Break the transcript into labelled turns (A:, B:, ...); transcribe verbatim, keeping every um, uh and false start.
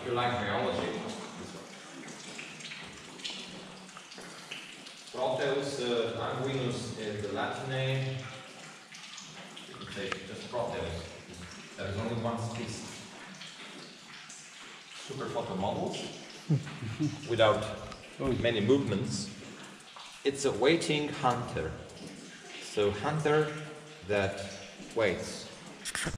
A: if you like biology, Proteus uh, anguinus is the Latin name. You can say just Proteus. There is only one species. Super photo models without many movements. It's a waiting hunter. So hunter that waits.